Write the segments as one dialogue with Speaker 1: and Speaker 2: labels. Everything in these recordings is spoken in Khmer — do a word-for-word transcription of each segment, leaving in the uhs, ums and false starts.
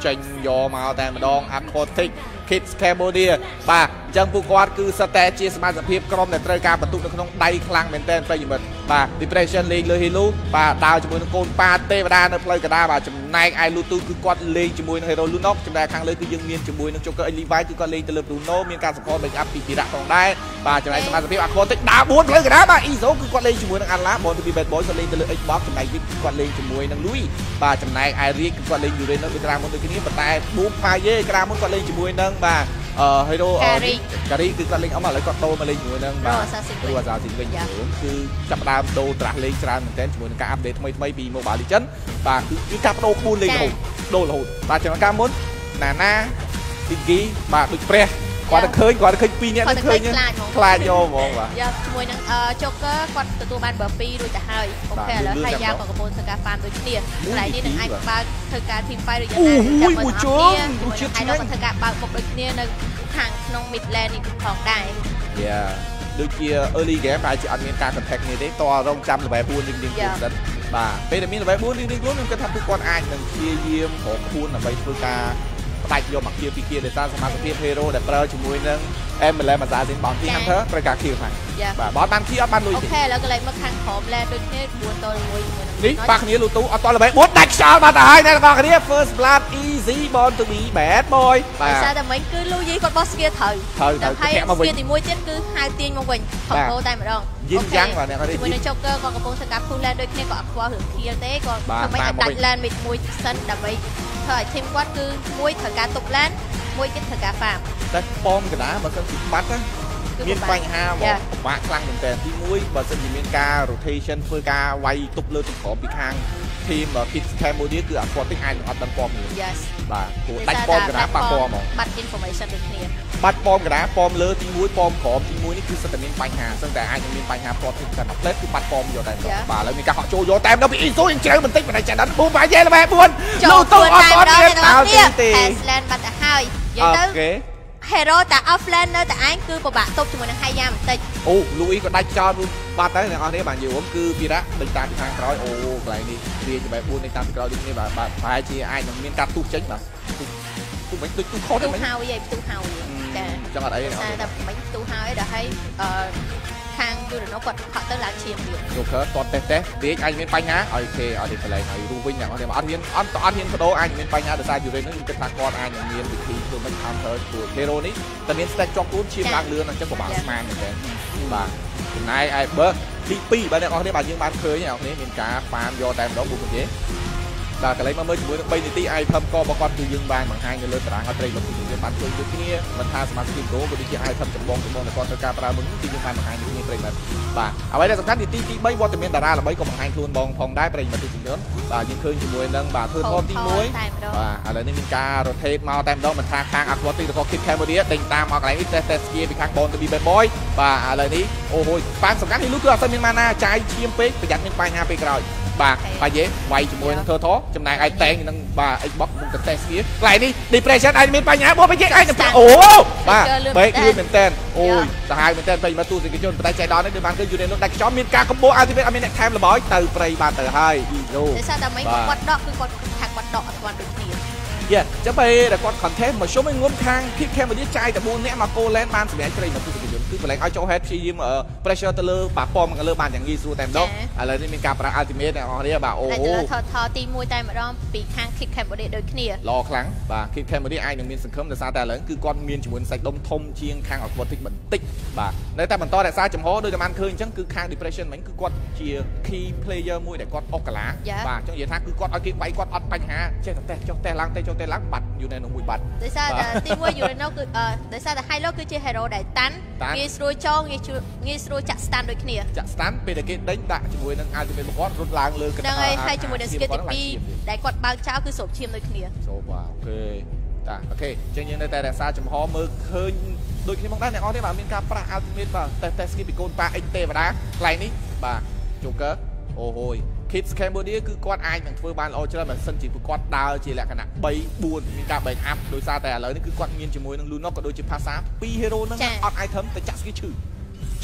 Speaker 1: ចេញយកមកតែម្ដង Aquatic Kids Cambodia បាទអញ្ចឹងពួកគាត់គឺសិតតែជាសមាជិកភាពក្រុមដែលត្រូវការបន្ទុកនៅក្នុងដៃខ្លាំងមែនទែនប្រិយមិត្តបាទ Depression លេងលើ Hilo បាទដើរជាមួយនឹងកូនប៉ាទេវតានៅផ្លូវកណ្ដាលបាទចំណែកឯ Lutu គឺគាត់លេងជាមួយនឹង Hero Lunok ចំណែកខាងលើគឺយើងមានជាមួយនឹង Joker Levi គឺគាត់លេងទៅលើ Bruno មានការ support backup ពីពីរៈផងដែរបាទចំណែកសមាជិកភាព Aquatic ដើរបួនផ្លូវកណ្ដាលបាទ Izo គឺគាត់លេងជាមួយនឹង Anla បងទៅពី Bad Boy គាត់លេងទៅលើ Xbox ចំណែក Vic គាត់លេងជាមួយនឹង Louis បាទចំណែកឯ Rick គឺគាត់លេង Uranus ដូចក្រាមុនដូចគ្នាប៉ុន្តែ Boom Fire ក្រាមុនគាត់លេងជាមួយនឹងបាទអឺ Hero ការីគឺគាត់លេងអមឥឡូវគាត់ដូរមកលេងជាមួយនឹងបាទគ្រូអាសាស៊ីវិញគឺចាប់ដើមដូរត្រាស់លេងច្រើនមែនទែនជាមួយនឹងការអាប់ដេតថ្មីថ្មីពី Mobile Legends បាទគឺគឺការបដូរក្បួនលេងរហូតដូររហូតបាទចំណែកការមុនណាណា Tiki បាទដូចព្រះគាត់ឃើញគាត់ឃើញពីរនាក់ឃើញខ្លាចយកហ្មងបាទ
Speaker 2: យកជាមួយនឹង Joker គាត់ទទួលបានបើពីររួចទៅហើយអូខេឥឡូវហើយយ៉ាក៏កំពុងធ្វើការ farm ដូចគ្នាកន្លែងនេះនឹងអាចបើកធ្វើការ team fight ឬយ៉ាងណាចាំមើលអត់គ្នាហើយដល់គាត់ធ្វើការបើកមុខដូចគ្នានៅខាងក្នុង mid lane នេះផងដែរ
Speaker 1: Yeah ដូចជា early game តែជាអត់មានការ contact នេះទេតោះរងចាំ level បួនរៀងៗខ្លួនសិនបាទពេលដែលមាន level បួនរៀងៗខ្លួនខ្ញុំគិតថាពួកគាត់អាចនឹងព្យាយាមរកខ្លួនដើម្បីធ្វើការផ្ដាច់យកមកគៀពីគៀដោយសារសមាជិកភាព Hero ដែលប្រើជាមួយនឹង Emblem Assassin Bounty Hunter ត្រូវការគៀហ្នឹងបាទបើអត់បានគៀអត់បានលុយទេអូ
Speaker 2: ខេឥឡូវកន្លែងមកខាងក្រោម lane ដូចគ្នាបួនតលមួយ
Speaker 1: នេះបាក់គ្នាលូទូអត់តលបេបួនដាច់ខ្យល់បាត់ទៅហើយអ្នកទាំងអស់គ្នា First Blood Easy Born to be Bad Boy
Speaker 2: បាទដោយសារតែមិញគឺលូយីគាត់បោះស្គៀត្រូវ
Speaker 1: ត្រូវទៅធាក់មកវិញ
Speaker 2: ស្គៀទីមួយទៀតគឺហៅទាញមកវិញខំពោតែម្ដង
Speaker 1: យិនយ៉ាងបាទអ្នក
Speaker 2: ជាមួយនឹង Joker គាត់កំពុងធ្វើការ pull lane ដូចគ្នាគាត់អត់ខ្វល់រឿង kill ទេគាត់ធ្វើមិនឲ្យដាច់ lane មួយសិនដើម្បីធ្វើឲ្យ team គាត់គឺមួយត្រូវការទប់ laneមួយទៀតធ្វើការ farm
Speaker 1: តែប៉មកណ្ដាលបើសិនជាបាត់ណាមានបញ្ហាមកពិបាកខ្លាំងមែនតើទីមួយបើសិនជាមានការ rotation ធ្វើការវាយទប់លើទប់ក្រោមពីខាង team Kids Cambodia គឺ Aquatic អាចនឹងអត់បានប៉មនេះបាទព្រោះដាច់ប៉មកណ្ដាលបាត់ប៉មក
Speaker 2: បាត់ information ដូចគ្នា
Speaker 1: បាត់ប៉មកណ្ដាលប៉មលើទីមួយប៉មក្រោមទីមួយនេះគឺសិតតែមានបញ្ហាសិនតែអាចនឹងមានបញ្ហាប៉មទីតែមួយ plate គឺបាត់ប៉មយកតែបាទឥឡូវមានការហក់ចូលយកតែដល់ពី Iso យ៉ាងជ្រៅបន្តិចបណ្ដៃចាដល់ Boom Fire លេខបួនលូទូអត់អត់មានតើទេ
Speaker 2: Hasland បាត់ទៅហើយនិយាយទៅ Hero តែ offlane នៅតែឯងគឺពិបាកទប់ជាមួយនឹង Haya បន្តិច
Speaker 1: អូ Louis ក៏ដាច់ចោលបាត់ទៅអ្នកនរគ្នាបាទនិយាយរួមគឺពីរៈដេញតាមពីខាងក្រោយអូកន្លែងនេះវាជាបែបបួនដេញតាមពីក្រោយដូចគ្នាបាទបាទប្រហែលជាអាចនឹងមានការទុះចេញបាទទុះមិនដូចទុះខុសទេ
Speaker 2: មិនហើយឯងទុះហើយ
Speaker 1: ចាចឹងអត់អីទេ
Speaker 2: តែមិនទុះហើយដល់ហើយអឺខាង Uranus គាត់ខកទៅឡើងឈាមទៀត
Speaker 1: Joker តតេះតេះវាអាចមានបញ្ហាឲ្យគេឲ្យទីកន្លែងឲ្យរូវិញអ្នកនរគ្នាអត់មានអត់អត់មានបដូរអាចមានបញ្ហាដោយសារ Uranus ខ្ញុំគិតថាគាត់អាចនឹងមានវិធីធ្វើមិន counter ព្រោះ Hero នេះតែមាន stack ជាប់ខ្លួនឈាមឡើងលឿនអញ្ចឹងពិបាកស្មានមែនទេបាទចំណែកឯបើទីពីរបាទអ្នកនរគ្នាបាទយើងបានឃើញអ្នកនរគ្នាមានការ farm យកតែម្ដងពួកគេបាទកន្លែងមកមើលជាមួយនឹងបីនាទី item ក៏របស់គាត់គឺយើងបានបង្ហាញនៅលើតារាងអត់ត្រីលោកយើងបានជួយដូចគ្នាមិនថាសមាជិក Pro ក៏ដូចជា item ចម្បងចម្បងដែលគាត់ត្រូវការប្រើមុនគឺយើងបានបង្ហាញដូចគ្នាប្រិយមិត្តបាទអ្វីដែលសំខាន់ទីទីបីវត្តមានតារាល្បីក៏បង្ហាញខ្លួនបងផងដែរប្រិយមិត្តទីជំនឿបាទយើងឃើញជាមួយនឹងបាទធ្វើថតទីមួយបាទឥឡូវនេះមានការ rotate មកតែម្ដងមិនថាខាង Aquatic របស់ Kids Cambodia ដេញតាមមកកន្លែងនេះ test test skill ពីខាង Born to be Bad Boy បាទឥឡូវនេះអូហូយប៉ាសំខាន់នេះលុះគឺអត់ស្មានម៉ាណាចាយឈាមពេកប្រយ័ត្នមានបញ្ហាពេលក្រោយបាទបាយយេវាយជាមួយនឹងធ្វើថតចំណែកឯតែងនឹងបាទ Xbox នឹងទៅ test វាកន្លែងនេះ depression អាចមានបញ្ហាបោះបាយយេអាចទៅអូបាទបែកលឿនមែនតើអូយសាហាវមែនតើពេលមកទូសិកជនបដិចៃដល់នេះគឺបានឃើញ Uranus ដាច់ខ្យល់មានការកម្ពុជា Ultimate អត់មានអ្នកថែមល្បោចទៅព្រៃបានទៅហើយ Iso
Speaker 2: ដោយសារតែមិនគាត់ដកគឺគាត់ថាគាត់ដកអត់គាត់ដូចគ្នា
Speaker 1: យេចឹងពេលដែលគាត់ content មកជុំឲ្យងុំខាង Kids Cambodia ចាយតែបួននាក់មក Go Land បានសម្រាប់ព្រៃមកទូសិកជនគឺកន្លែងឲ្យចូល head ព្យាយាម pressure ទៅលើបាទប៉មលើបានយ៉ាងងាយស្រួលតែម្ដងឥឡូវនេះមានការប្រើ ultimate អ្នកនរគ្នាបាទអូ
Speaker 2: តែថតថតទីមួយតែម្ដងពីខាង Kids Cambodia ដូចគ្នា
Speaker 1: ល្អខ្លាំងបាទ Kids Cambodia អាចនឹងមានសង្ឃឹមដោយសារតែឥឡូវគឺគាត់មានជាមួយសាច់ដុំធំជាងខាង Aquatic បន្តិចបាទនៅតែបន្តរក្សាចំហដោយតែបានឃើញអញ្ចឹងគឺខាង depression មិញគឺគាត់ជា key player មួយដែលគាត់អុកកាឡាបាទអញ្ចឹងនិយាយថាគឺគាត់ឲ្យគេវាយគាត់អត់បញ្ហាចេះតែតេះចុះតេះឡើងតេះចុះតេះឡើងបាត់យូរនៅមួយបាត់
Speaker 2: ដោយសារតែទីមួយ Uranus គឺដោយសារតែ Hilo គឺជា hero ដែលតាន់ងាយស្រួលចងងាយងាយស្រួលចាក់ stand ដូចគ្នា
Speaker 1: ចាក់ stand ពេលដែលគេដេញដាក់ជាមួយនឹង ultimate របស់គាត់រត់ឡើងលើកណ្ដាល
Speaker 2: ហ្នឹងហើយហើយជាមួយនឹង skill ទីពីរដែលគាត់បើកចោលគឺស្រូបឈាមដូចគ្នា
Speaker 1: សូបាទអូខេតាអូខេអញ្ចឹងយើងនៅតែរក្សាចំហមើលឃើញដូចគ្នាមកដែរអ្នកនរនេះបាទមានការប្រាស់ ultimate បាទតេស្ត skill ពីកូនប៉ា X ទេវតាកន្លែងនេះបាទ Joker អូហូយ Kids Cambodia គឺគាត់អាចនឹងធ្វើបានល្អច្រើនបើសិនជាពួកគាត់ដើរជាលក្ខណៈបីបួនមានការ back up ដោយសារតែឥឡូវនេះគឺគាត់មានជាមួយនឹង Lunok ក៏ដូចជា Pasa ពីរ hero ហ្នឹងអត់ item តែចាក់ skill ឈឺឈ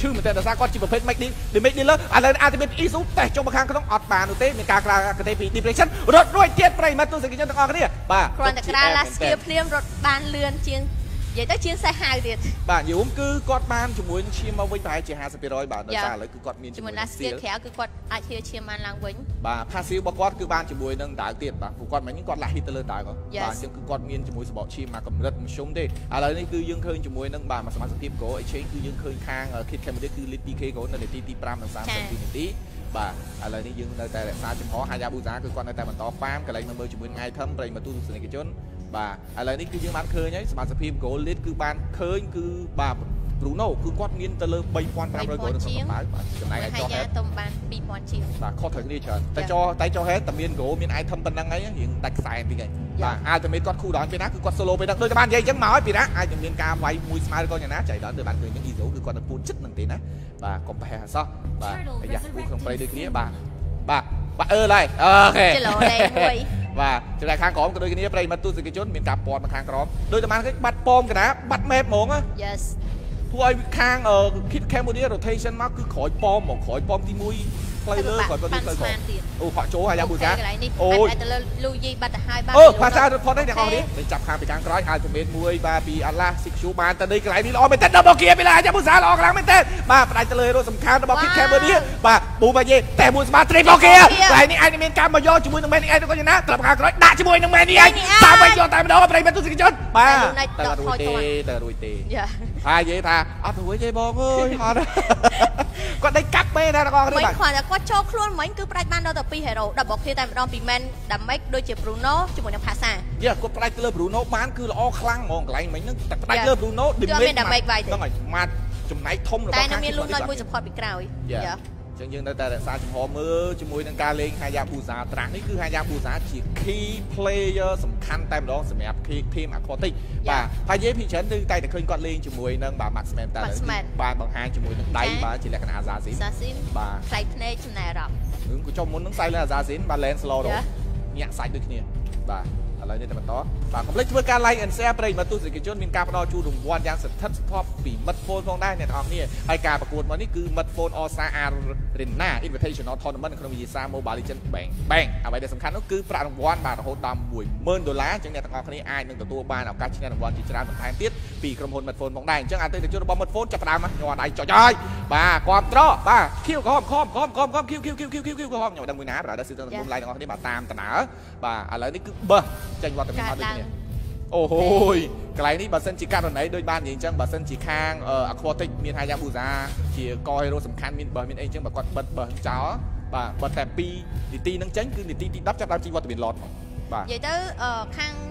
Speaker 1: ชื่อมันแต่ซาก้อนจีบประเภทไม่ดีหรือไม่ดีเลยอะไรอาจจะเป็นอีซูแต่จงมาข้างก็ต้องอดบานอุเต้ในการกลางกระเทปีดิเพรสชั่นรถด้วยเทียนไปมาตัวสกิจต่างๆกันเนี่ยบ้า
Speaker 2: ครอนแต่กระลาสเกียเพลียมรถบานเรือนเชียงvậy tới chuyến xe haiទៀត
Speaker 1: បាទយូមគឺគាត់បានជាមួយឈាមមកវិញប្រហែលជា ห้าสิบเปอร์เซ็นต์ បាទដោយសារឥឡូវគឺគាត់មានជាមួយ
Speaker 2: Laskia ក្រៅគឺគាត់អាចឈាឈាមបានឡើងវិញ
Speaker 1: បាទ passive របស់គាត់គឺបានជាមួយនឹងដាវទៀតបាទព្រោះគាត់មិនហ្នឹងគាត់លាស់ hit ទៅលើដាវគាត់បាទអញ្ចឹងគឺគាត់មានជាមួយសបកឈាមមកកម្រិតមធ្យមទេឥឡូវនេះគឺយើងឃើញជាមួយនឹងបាទមួយសមាជិកភាព goal exchange គឺយើងឃើញខាង Kid Cambodia គឺ lead ពី K goal នៅនាទីទីfiveនិងthirtyនាទីបាទឥឡូវនេះយើងនៅតែរក្សាចំហ Hayabusa គឺគាត់នៅតែបន្តហ្វាមកន្លែងមើលជាមួយនឹង item ប្រិយមកទូទស្សនិកជនបាទឥឡូវនេះគឺយើងបានឃើញហើយសមាជិកភាព goal lead គឺបានឃើញគឺបាទ Bruno គឺគាត់មានទៅលើ three thousand five hundred goal នៅក្នុងបាល់បាទចំណែកឯចោះហេតុទំបាន two thousand ជាងបាទខុសត្រូវគ្នាច្រើនតែចោះតែចោះហេតុតែមាន goal មាន item ប៉ុណ្ណឹងហើយរៀងដាច់ខ្សែបន្តិចហើយបាទអាចតែមានគាត់គូដល់ពេលណាគឺគាត់ solo ពេលហ្នឹងដូចតែបាននិយាយអញ្ចឹងមកហើយពីណាអាចមានការវាយមួយស្មើឬក៏យ៉ាងណាចៃដល់ទៅបានឃើញនឹង Izo គឺគាត់នៅពូនចិត្តនឹងទេណាបាទកុំប្រហែសអសោះបាទអាយ៉ាគូក្នុងព្រៃដូចគ្នាបាទបាទបាទអឺឡើយអូខេចលោលេមួយបាទចំណែកខាងក្រោមក៏ដូចគ្នាប្រិយមិត្តទស្សនិកជនមានការពាត់មកខាងក្រោមដូចតែបានគេបាត់ប៉មកណាបាត់ map ហ្មង Yes ធ្វើឲ្យខាង Kid Cambodia rotation មកគឺក្រោយប៉មហ្មងក្រោយប៉មទីoneផ្លូវលើក្រោយប៉មទីផ្លូវក្រោមអូផាក់ចូលហើយយ៉ាប៊ូសាអូយតែលើលូយីបាត់ទៅហើយបាទអូផាសារត់ផុតទេអ្នកនរនេះទៅចាប់ខាងពីខាងក្រោយឲ្យជំនាញមួយបាទពីអាឡាស៊ីខ្ជូបានទៅនេះកន្លែងនេះល្អមែនតើ double gear ពីឡាយ៉ាប៊ូសាល្អខ្លាំងមែនតើបាទផ្ដាច់ទៅលើរត់សំខាន់របស់ Kid Cambodia បាទប៊ូបាយេតែមួយស្មា triple gear កន្លែងនេះអាចមានការមកយកជាមួយនឹងមែននេះឯងទៅក៏យ៉ាងណាក្លាប់ខាងក្រោយដាក់ជាមួយនឹងមែននេះឯងតាមវិញយកតែម្ដងប្រិយមិត្តទស្សនិកជនបាទតែរួយទេតែរួយទេហើយនិយាយថាអត់រួយទេបងអើយអត់គាត់ដេកកាប់ពេកណាបងប្អូនមិនខ្វល់តែគាត់ចូលខ្លួនមិញគឺផ្ដាច់បានដល់ទៅtwo ហេរ៉ូ double kill តែម្ដងពី man damage ដូចជា Bruno ជាមួយនឹង Pasa យ៉ាគាត់ផ្ដាច់ទៅលើ Bruno បានគឺល្អខ្លាំងហ្មងកន្លែងមិញហ្នឹងតែផ្ដាច់លើ Bruno damage ហ្នឹងហើយម៉ាត់ចំណែកធំរបស់ខាងតែមានលូនណយមួយ support ពីក្រោយយ៉ាចឹងយើងនៅតែរក្សាចំហមើលជាមួយនឹងការលេង Hayabusa ត្រាស់នេះគឺ Hayabusa ជា key player សំខាន់តែម្ដងសម្រាប់ team Aquatic បាទហើយនិយាយពីច្រើនគឺតែតែឃើញគាត់លេងជាមួយនឹងបាទ Maxman តែបានបង្ហាញជាមួយនឹងដៃបាទជាលក្ខណៈ Assassin Assassin បាទខ្សែភ្នែកចំណាយអារម្មណ៍នឹងក៏ចុះមុននឹងខ្សែលើ Assassin បាទ Land Slow ទៅញាក់សាច់ដូចគ្នាបាទឥឡូវនេះតែបន្តបាទកុំភ្លេចធ្វើការ like and share ប្រិយមិត្តទស្សនិកជនមានការផ្ដល់ជូនរង្វាន់យ៉ាងស្ថិតស្ថប់ពីមិត្ត phone ផងដែរអ្នកនរគ្នាហើយការប្រកួតមកនេះគឺមិត្ត phone All Star Arena Invitational Tournament ក្នុងវិទ្យាសាស្ត្រ Mobile Legends Bank Bank អ្វីដែលសំខាន់នោះគឺប្រាក់រង្វាន់បាទរហូតដល់one thousand ដុល្លារអញ្ចឹងអ្នកទាំងអស់គ្នាអាចនឹងទទួលបានឱកាសឈ្នះរង្វាន់ជាច្រើនបន្ថែមទៀតពីក្រុមហ៊ុនមិត្ត phone ផងដែរអញ្ចឹងអតិថិជនរបស់មិត្ត phone ចាប់ផ្ដើមមកញ័រដៃចុចហើយបាទគ្រប់ត្របាទខៀវក្រហមខំខំខំខំខៀវខៀវខៀវខៀវខៀវខៀវក្រហមខ្ញុំដឹងមួយណាបាទដល់ស៊ីទៅមុំ like ទាំងអស់គ្នាបាទតាមដំណើរបាទឥឡូវនេះគឺបើចេញវត្តមានអត់ដូចគ្នាអូហូយកន្លែងនេះបើសិនជាករណីដូចបាននិយាយអញ្ចឹងបើសិនជាខាង Aquatic មាន Hayabusa ជាកហេរ៉ូសំខាន់មានបើមានអីអញ្ចឹងបើគាត់បិទបើចោលបាទបើតែtwoនាទីនឹងចេញគឺនាទីទីtenចាប់ដើមជីវត្តមានឡតបាទនិយាយទៅខាង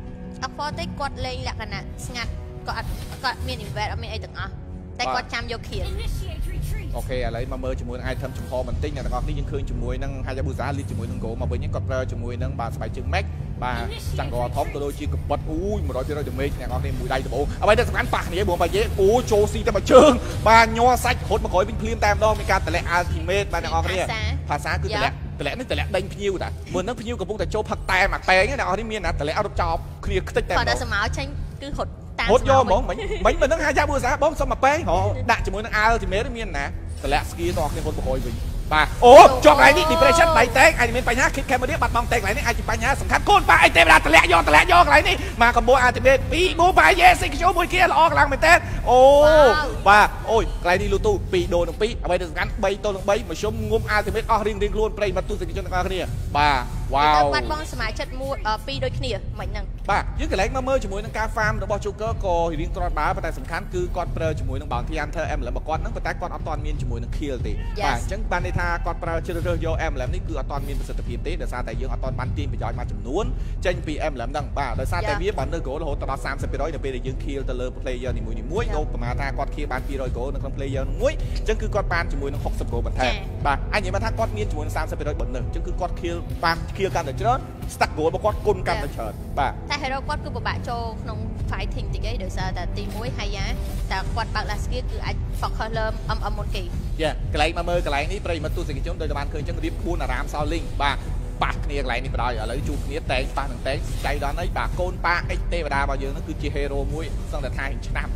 Speaker 1: Aquatic គាត់លេងលក្ខណៈស្ងាត់គាត់អត់គាត់មាន invest អត់មានអីទាំងអស់តែគាត់ចាំយកខៀនអូខេឥឡូវមកមើលជាមួយនឹង item ចំហបន្តិចអ្នកទាំងអស់គ្នាយើងឃើញជាមួយនឹង Hayabusa លីជាមួយនឹង Go មកវិញគាត់ប្រើជាមួយនឹងបាទស្បែកជើង Max បាទចង្កធំក៏ដូចជាកបិតអូយone hundred percent damage អ្នកនរគ្នាមួយដៃដបោអ្វីដែលសំខាន់ប៉ះគ្នាបងបាយេអូចូលស៊ីតែមួយជើងបាទញ័រសាច់រត់មកក្រោយវិញភ្លាមតែម្ដងមានការតម្លាក់ ultimate បាទអ្នកនរគ្នាភាសាគឺតម្លាក់តម្លាក់នេះតម្លាក់ដេញភ្ញៀវតាមុនហ្នឹងភ្ញៀវកំពុងតែចូលផឹកតែមកតែងអ្នកនរគ្នាមានណាតម្លាក់រត់ចោលគ្នាខ្ទេចតែម្ដងគាត់តែសម្ោចេញគឺរត់តាមរត់យកហ្មងមិញមិញមិនហ្នឹងHayabusaបងសុំមកប៉ែងដាក់ជាមួយនឹង ultimate មានណាតម្លាក់ស្គីតអស់គ្នារត់មកក្រោយវិញបាទអូជាប់កន្លែងនេះ depression ដៃតែងអាចមានបញ្ហា Kid Cambodia បាត់បង់តែកន្លែងនេះអាចជាបញ្ហាសំខាន់កូនប៉ាអីទេវតាតម្លាក់យកតម្លាក់យកកន្លែងនេះមកកម្ពុជា ultimate ពីរ Move បាយេ Six មួយគេល្អខ្លាំងមែនតើអូបាទអូយកន្លែងនេះលូទូtwoដូរនឹងtwoអ្វីដែលសំខាន់threeទល់នឹងthreeមធ្យមងុំ ultimate អស់រៀងរៀងខ្លួនប្រិយមិត្តទស្សនិកជនទាំងអស់គ្នាបាទវ៉ាវបាត់បង់សមាជិកមួយពីរដូចគ្នាមិនហ្នឹងបាទយើងកន្លែងមកមើលជាមួយនឹងការ farm របស់ Joker ក៏រៀងត្រាត់បើប៉ុន្តែសំខាន់គឺគាត់ប្រើជាមួយនឹង Bounty Hunter Emblem របស់គាត់ហ្នឹងប៉ុន្តែគាត់អត់ទាន់មានជាមួយនឹង kill ទេបាទអញ្ចឹងបានន័យថាគាត់ប្រើជ្រើសរើសយក Emblem នេះគឺអត់ទាន់មានប្រសិទ្ធភាពទេដោយសារតែយើងអត់ទាន់បានទាញប្រយោជន៍មួយចំនួនចេញពី Emblem ហ្នឹងបាទដោយសារតែវាបាននៅ goal រហូតដល់thirty percent នៅពេលដែលយើង kill ទៅលើ player នីមួយៗនោះប្រហែលថាគាត់ kill បានtwo hundred goal នៅក្នុង player នោះមួយអញ្ចឹងគឺគាត់បានជាមួយនឹងsixty goal បន្ថែមបាទអាចនិយាយថាគាត់មានជាមួយនឹងthirty percent bonus អញ្ចឹងគឺគាត់ kill បាន kill កាន់តែច្រើន stack goal របស់គាត់គុណកាន់តែច្រើនបាទតែ hero គាត់គឺពិបាកចូលក្នុង fighting តិចអីដោយសារតែទីone ហើយយ៉ាតែគាត់បើក last skill គឺអាច focus លើ M M មុនគេយ៉ាកន្លែងមកមើលកន្លែងនេះប្រិយមិត្តទស្សនិកជនដោយតែបានឃើញអញ្ចឹងរៀបក្បួនអារាមសោលីងបាទប៉ះគ្នាកន្លែងនេះបណ្ដោយឥឡូវជួបគ្នាតែងប៉ះនឹងតែងចៃដល់នេះបាទកូនប៉ាអិចទេវតារបស់យើងហ្នឹងគឺជា hero មួយសឹងតែថាឆ្នាំបន្តិច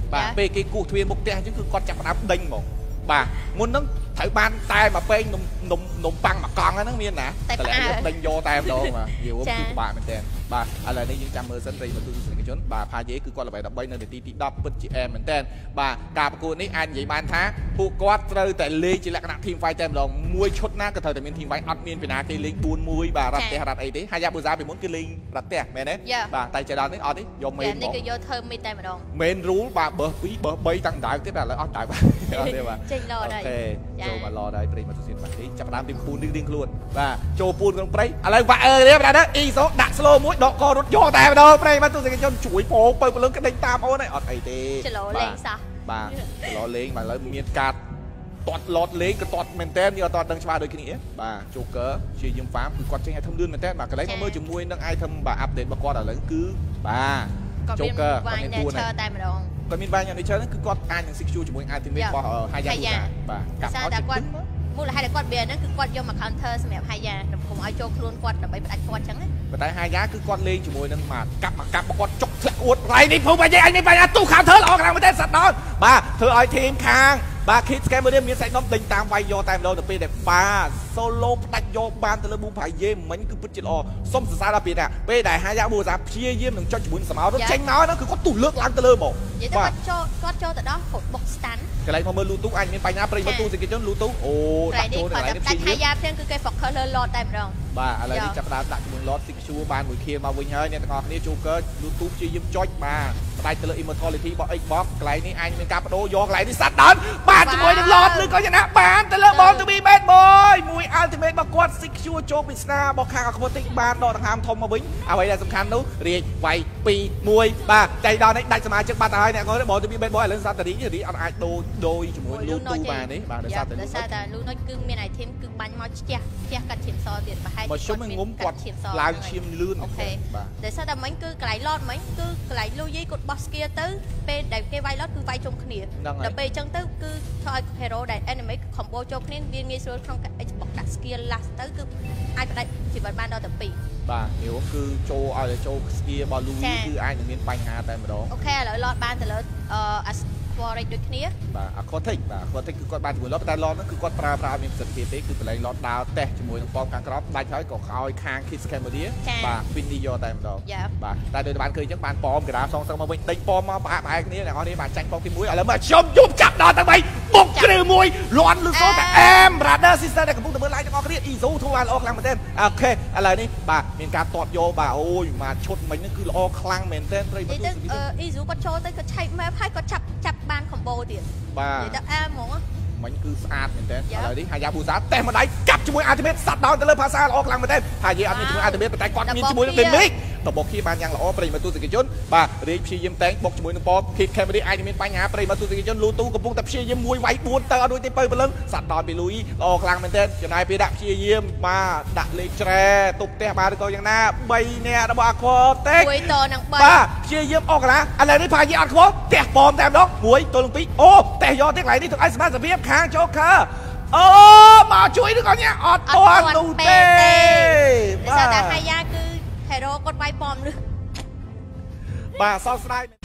Speaker 1: បាទពេលគេគូសទ្វារមុខផ្ទះអញ្ចឹងគឺគាត់ចាប់ផ្ដើមដេញហ្មងបាទមុនហ្នឹងត្រូវបានតែមកពេងនំនំនំប៉័ងមួយកង់ហ្នឹងមានណាតែដេញយកតែម្ដងបាទយល់គឺពិបាកមែនតើបាទឥឡូវនេះយើងចាំមើលសិនប្រិយមិត្តទស្សនិកជនបាទផាយេគឺគាត់ល្បីដើម្បីនៅនាទីទីដប់ពិតជាអែមមែនតើបាទការប្រកួតនេះអាចនិយាយបានថាពួកគាត់ត្រូវតែលេងជាលក្ខណៈ team fight តែម្ដងមួយឈុតណាក៏ត្រូវតែមាន team fight អត់មានពីណាគេលេង bốn មួយបាទរ៉ាត់ផ្ទះរ៉ាត់អីទេហាយ៉ាប៊ូហ្សាពីមុនគឺលេងរ៉ាត់ផ្ទះមែនទេបាទតែចេះដល់នេះអត់ទេយកមេននេះគឺយកធ្វើមេនតែម្ដង main rule បាទបើពីបើបីតាំងដៅទៀតតែឥឡូវអត់ដៅបាទអត់ទេបាទចេញឡដែរអូខេចូលមកឡដែរប្រិយមិត្តទស្សនិកជនបាទនេះចាប់ដើមពីពូនរៀងរៀងខ្លួនបាទចូលពូនក្នុងព្រៃឥឡូវបាក់អឺទេបាទអ៊ីសូដាក់ slow មួយដកករត់យកតែម្ដងប្រិយមិត្តទស្សនិកជនជួយពោពើពលឹងក្តេញតាមអូនអត់អីទេចលោលេងសោះបាទចលោលេងបាទឥឡូវមានការតាត់ឡតលេងក៏តាត់មែនតើនេះអត់តាត់ដឹងច្បាស់ដូចគ្នាបាទ Joker ជាយឹមហ្វាមគឺគាត់ចេញ item លឿនមែនតើបាទកន្លែងមកមើលជាមួយនឹង item បាទ update របស់គាត់ឥឡូវគឺបាទ Joker គាត់មានតួនាទីតែម្ដងគាត់មាន Vine Nature ហ្នឹងគឺគាត់អាចនឹង secure ជាមួយ ultimate របស់ Hayabusa បាទកាប់ឲ្យគាត់មូលហេតុដែលគាត់មានហ្នឹងគឺគាត់យកមក counter សម្រាប់ Haya កុំឲ្យចូលខ្លួនគាត់ដើម្បីផ្ដាច់គាត់អញ្ចឹងណាប៉ុន្តែ Haya គឺគាត់លេងជាមួយនឹងមកកាប់មកកាប់គាត់ចុកធ្លាក់អួតរៃនេះភូមិអីអញមានបញ្ហាទូ counter ល្អខ្លាំងមែនទេសត្វដល់បាទធ្វើឲ្យ team ខាងបាទ Kid Scammer មានសាច់ដុំដេញតាមវាយយកតែម្ដងទៅពេលដែលបាទ solo ផ្ដាច់យកបានទៅលើ Boom Paye មិញគឺពិតជាល្អសុំសរសើរដល់ពេលណាពេលដែល Hayabusa ព្យាយាមនឹងចុចជាមួយសមោរត់ចេញមកហ្នឹងគឺគាត់ទុះលើកឡើងទៅលើហ្មងបាទចូលគាត់ចូលទៅដល់គាត់បុក stand កន្លែងមកមើល Lutu អាចមានបញ្ហាប្រិយមិត្តទូសេចក្ដីជន Lutu អូដាក់ចូលកន្លែងនេះព្យាយាម Haya ផ្ទាំងគឺគេ focus លើ Lord តែម្ដងបាទឥឡូវនេះចាប់ដើមដាក់ជាមួយ Lord Secure បានមួយខៀលមកវិញហើយអ្នកទាំងអស់គ្នា Joker Lutu ព្យាយាមចុចបាទផ្ដាច់ទៅលើ immortality របស់ Xbox កន្លែងនេះអាចមានការបដូរយកកន្លែងនេះសัตว์ដល់បាទជាមួយនឹង Lord ឬក៏យ៉ាងណាបានទៅលើ Ball to be bad boy មួយ ultimate របស់គាត់ secure ចូលពីស្នារបស់ខាង Aquatic បានដកដង្ហើមធំមកវិញអ្វីដែលសំខាន់នោះរាជវាយពីរ មួយបាទចៃដល់នេះដាច់សមាជិកបាត់ហើយអ្នកគាត់ Ball to be bad boy ឥឡូវសាតរីរីអត់អាចដូរដូរជាមួយ Lutu បានទេបាទដោយសារតែដោយសារតែ Lutu គឺមាន item គឺបាញ់មកផ្ទះផ្ទះកាត់ឈាមសទៀតប្រហែលជាគាត់មានងុំគាត់ឡើងឈាមលឿនអូខេបាទដោយសារតែមិញគឺកន្លែង Lord មិញគឺកន្លែងលុយយីគាត់បោះ skill ទៅពេលដែលគេវាយ Lord គឺវាយជុំគ្នាដល់ពេលអញ្ចឹងទៅគឺធ្វើឲ្យ hero ដែល enemy combo ចូលគ្នាវាងាយស្រួលក្នុង Xbox ដាក់ skill last ទៅគឺអាចផ្ដាច់ជីវិតបានដល់ទៅពីរបាទនេះគឺចូលឲ្យចូល skill របស់ Louis គឺអាចនឹងមានបញ្ហាតែម្ដងអូខេឥឡូវ Lord បានទៅលើអឺ Aquatic ដូចគ្នាបាទ Aquatic បាទ Aquatic គឺគាត់បានជាមួយ Lord តែ Lord ហ្នឹងគឺគាត់ប្រើប្រាស់មានប្រសិទ្ធភាពទេគឺកន្លែង Lord ដើរតេសជាមួយនឹងប៉មខាងក្រោមដាច់ហើយក៏ឲ្យខាង Kid Scammer បាទ Winnie យកតែម្ដងបាទតែដូចបានឃើញអញ្ចឹងបានប៉មក្រាបសងសឹងមកវិញដេញប៉មមកប្រហាក់ប្រហែលគ្នាអ្នកនរនេះបាទចាញ់ប៉មទីមួយឥឡូវមកខ្ញុំយប់ចាប់ដល់ទៅបីបុកគ្រឿមួយលាន់លឺសូតែអែម brother sister ដែលកំពុងតែមើល live ទាំងអស់គ្នា Izu ធ្វើបានល្អខ្លាំងមែនទែនអូខេឥឡូវនេះបាទមានការតតយកបាទអូយមកឈុតមិញហ្នឹងគឺល្អខ្លាំងមែនទែនប្រិយមិត្ត Izu គាត់ចូលទៅគាត់ឆែក map ហើយគាត់ចាប់ចាប់បាន combo ទៀតបាទនិយាយទៅអែមហ្មងមិញគឺស្អាតមែនតើឥឡូវនេះ Hayabusa តេះម្ដាយកាប់ជាមួយ ultimate សាត់ដោនទៅលើភាសាល្អខ្លាំងមែនតើថានិយាយអត់មានជាមួយ ultimate តែគាត់មានជាមួយនឹង Demic តបគីបានយ៉ាងល្អប្រិយមិត្តទស្សនិកជនបាទរាជព្យាយាមតែងបុកជាមួយនឹង Pop Kid Camera អាចមានបញ្ហាប្រិយមិត្តទស្សនិកជន Lutu កំពុងតែព្យាយាមមួយវាយបួនទៅអត់ដូចទេបើព្រលឹងសាត់ដោនពី Louis ល្អខ្លាំងមែនតើចំណាយពេលដាក់ព្យាយាមបាទដាក់លេខច្រែទប់ផ្ទះបាទឬក៏យ៉ាងណាបីនាក់របស់ Aquatic មួយតនឹងបីបាទព្យាយាមអស់កន្លះឥឡូវនេះផាយអត់ខ្វល់ផ្ទះប៉មតែម្ដងមួយទល់នឹងពីរអូផ្ទះយកទៀតកន្លែងនេះធ្វើឲ្យសមាជិកភាពខាង Joker អូមកជួយឬក៏ញ៉ាអត់ទាន់នោះទេបាទតែ Haya គឺ hero គាត់វាយប៉មលឺបាទសោកស្ដាយ